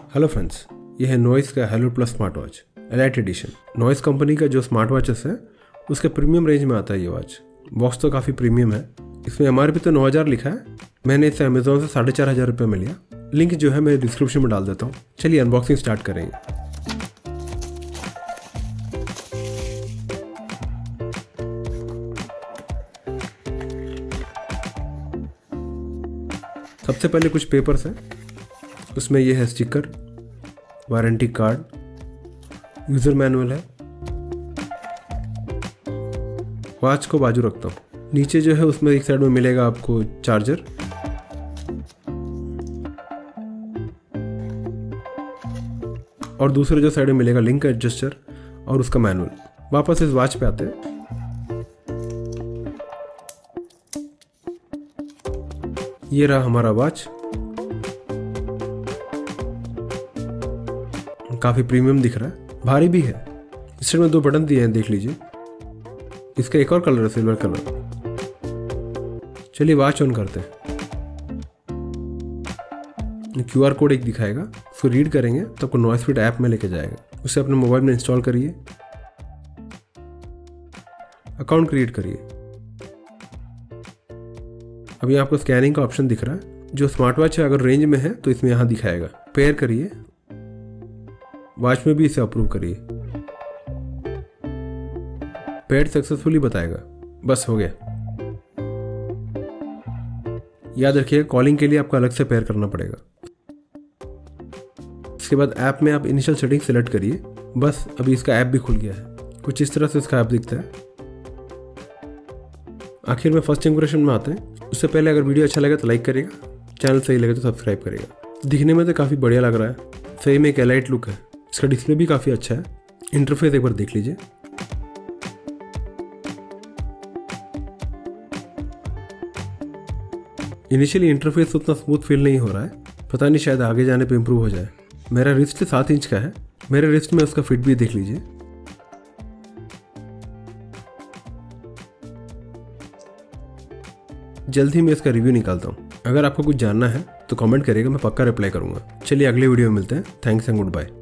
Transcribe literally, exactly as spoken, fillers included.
Hello friends, ये है Noise का hello plus smart watch elite edition. Noise company का जो स्मार्ट वॉचेस है उसके प्रीमियम रेंज में आता है ये वॉच। बॉक्स तो काफ़ी प्रीमियम है। इसमें एम आर पी तो नौ हज़ार लिखा है। मैंने इसे अमेजोन से साढ़े चार हज़ार रुपये में लिया। लिंक जो है मैं डिस्क्रिप्शन में डाल देता हूँ। चलिए अनबॉक्सिंग स्टार्ट करेंगे। सबसे पहले कुछ पेपर्स हैं। उसमें ये है sticker, warranty card, user manual है। वॉच को बाजू रखता हूँ। नीचे जो है उसमें एक साइड में मिलेगा आपको चार्जर, और दूसरे जो साइड में मिलेगा लिंक एडजस्टर और उसका मैनुअल। वापस इस वॉच पे आते हैं। ये रहा हमारा वॉच। काफ़ी प्रीमियम दिख रहा है, भारी भी है। इस साइड में दो बटन दिए हैं, देख लीजिए। इसका एक और कलर है, सिल्वर कलर। चलिए वॉच ऑन करते हैं। क्यू आर कोड एक दिखाएगा, उसको रीड करेंगे तो आपको नॉइस फिट ऐप में लेके जाएगा। उसे अपने मोबाइल में इंस्टॉल करिए, अकाउंट क्रिएट करिए। अभी आपको स्कैनिंग का ऑप्शन दिख रहा है। जो स्मार्ट वॉच है अगर रेंज में है तो इसमें यहाँ दिखाएगा। पेयर करिए, वॉच में भी इसे अप्रूव करिए। पेड सक्सेसफुली बताएगा। बस हो गया। याद रखिएगा कॉलिंग के लिए आपको अलग से पेयर करना पड़ेगा। इसके बाद ऐप में आप इनिशियल सेटिंग सेलेक्ट करिए। बस अभी इसका ऐप भी खुल गया है। कुछ इस तरह से इसका ऐप दिखता है। आखिर में फर्स्ट इंप्रेशन में आते हैं। उससे पहले अगर वीडियो अच्छा लगे तो लाइक करिएगा, चैनल सही लगे तो सब्सक्राइब करिएगा। दिखने में तो काफ़ी बढ़िया लग रहा है। सही में एक एलाइट लुक है। इसका डिस्प्ले भी काफ़ी अच्छा है। इंटरफेस एक बार देख लीजिए। इनिशियली इंटरफेस उतना स्मूथ फील नहीं हो रहा है। पता नहीं, शायद आगे जाने पे इम्प्रूव हो जाए। मेरा रिस्ट सात इंच का है। मेरे रिस्ट में उसका फिट भी देख लीजिए। जल्द ही मैं इसका रिव्यू निकालता हूँ। अगर आपको कुछ जानना है तो कमेंट करिएगा, मैं पक्का रिप्लाई करूँगा। चलिए अगले वीडियो में मिलते हैं। Thanks and good bye.